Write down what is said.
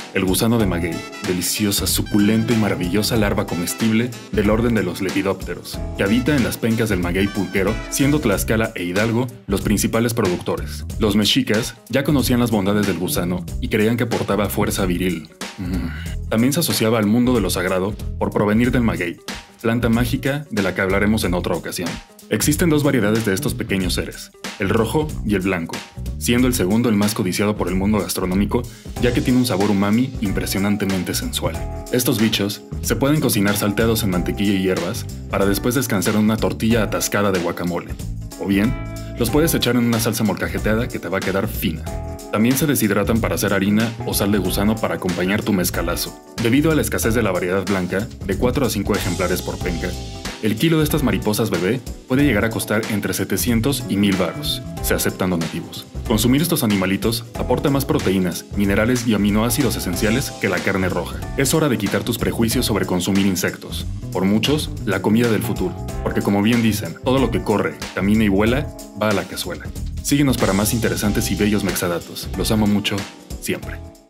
El gusano de maguey, deliciosa, suculenta y maravillosa larva comestible del orden de los lepidópteros, que habita en las pencas del maguey pulquero, siendo Tlaxcala e Hidalgo los principales productores. Los mexicas ya conocían las bondades del gusano y creían que portaba fuerza viril. También se asociaba al mundo de lo sagrado por provenir del maguey, planta mágica de la que hablaremos en otra ocasión. Existen dos variedades de estos pequeños seres, el rojo y el blanco, siendo el segundo el más codiciado por el mundo gastronómico, ya que tiene un sabor umami impresionantemente sensual. Estos bichos se pueden cocinar salteados en mantequilla y hierbas para después descansar en una tortilla atascada de guacamole, o bien los puedes echar en una salsa molcajeteada que te va a quedar fina. También se deshidratan para hacer harina o sal de gusano para acompañar tu mezcalazo. Debido a la escasez de la variedad blanca, de 4 a 5 ejemplares por penca, el kilo de estas mariposas bebé puede llegar a costar entre 700 y 1000 varos. Se aceptan donativos. Consumir estos animalitos aporta más proteínas, minerales y aminoácidos esenciales que la carne roja. Es hora de quitar tus prejuicios sobre consumir insectos. Por muchos, la comida del futuro. Porque como bien dicen, todo lo que corre, camina y vuela, va a la cazuela. Síguenos para más interesantes y bellos mexadatos. Los amo mucho, siempre.